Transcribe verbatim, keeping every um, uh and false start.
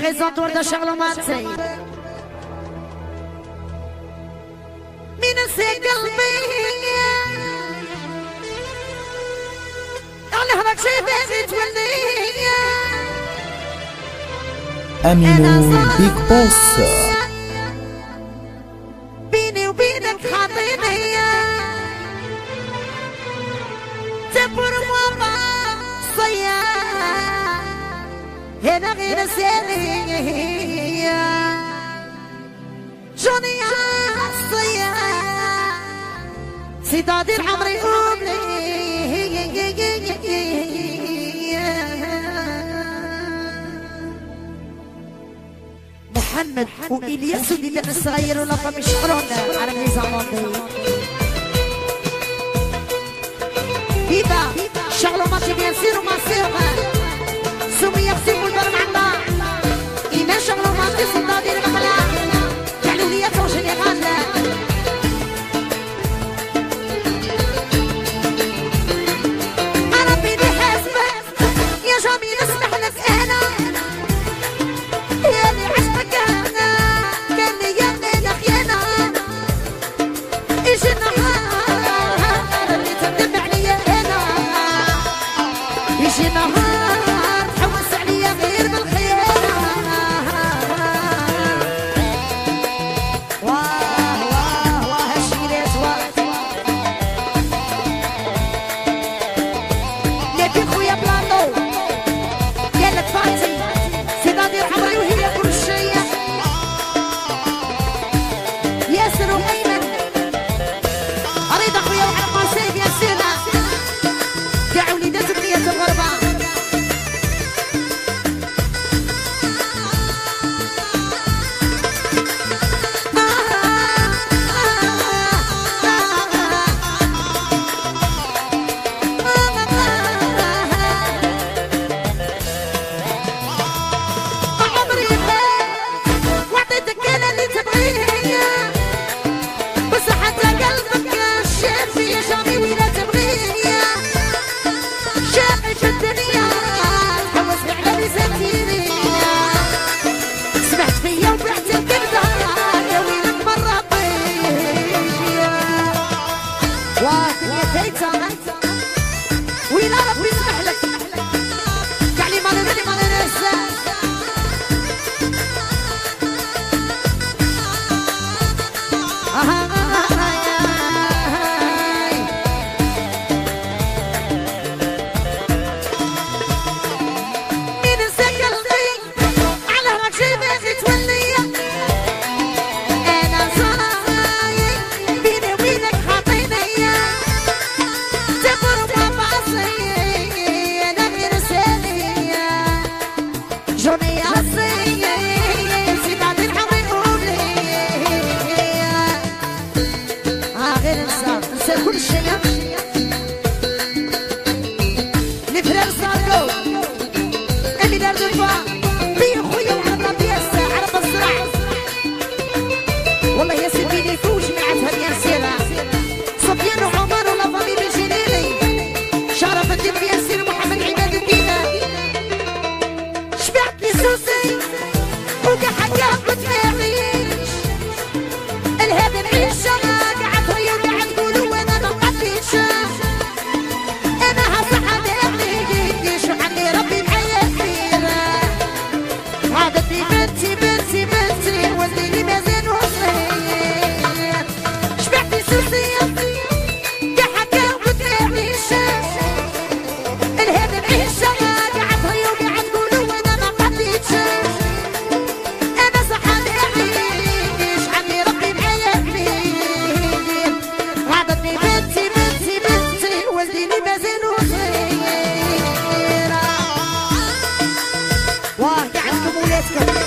قيصات وردة شغلة ماتي من نسي قلبي على هرك شي بيبي تولي أمينو بيج بوس بيني وبينك حاطيني تبر ماما صيا هنا غير سيري جوني صيا سيدادي العمري قوملي محمد وإلياس ودي الصغير ولطم يشعرون على النظام إذا شغلوا ما تبي يصير وما يصير سمي يقسموا البر مع الله إذا شغلوا ما تصير نادي المخلا قالوا لي يا توجني غالة أنا بيدي حاسبة يا جميل اسمح لك أنا يا اللي عشتك أنا كان لي يا اللي خيانة إيش النهار اللي تندم عليا أنا إيش النهار تحوس عليا غير بالخيانة واه واه واه هالشيرات واه نبي خويا بلاطو قالت فاتي سيدادي الحمراء وهي كل شيء ياسر وأيمن أريد أخويا وعلى قاسيب يا سيدة يا وليدات بنية الغربة عمري بيك وعطيتك أنا اللي تبغيه بس حتى قلبك شاف يا جامي ولا تبغيه شاقي في الدنيا تحوس على ميزانتيني سمعت فيا وبعت الكبدة يا ويلك مرة طيب واه دنيا فايتة ويلا ربي يسمح لك يعني ما نرد ما ننسى مين سكر قلبي على هرك شي بيجي تولي انا صاير بيني وبينك حاطيني تبر وباصي انا غير سالي جوني اصي سيداتي الحمري قولي اه غير انسى انسى كل شيء نفرر صاروا اللي دار دفا بي خويا وعرضنا بياسة عرب الزرع والله يا سيدي فوج معتها بياسيرة صفيان وعمر ولا فامي بالجليلي شرف الدين بياسير ومحمد عماد الدينا شبعت لي سوسي وكا حكا قلت ما يعيش الهادي العيشة قاعد هي وقاعد تقولوا وانا ما بقيتش انا هصحى داخلي شو عني ربي معايا كبير عادتني بنتي بنتي بنتي ولديني مازال وصغير شبعتي سوسية كا حكا قلت ما يعيش الهادي العيشة قاعد هي وقاعد تقولوا وانا ما بقيتش انا صحى داخلي شو عني ربي معايا كبير عادتني بنتي بنتي بنتي ولديني مازال وصغير واه عندكم ولادكم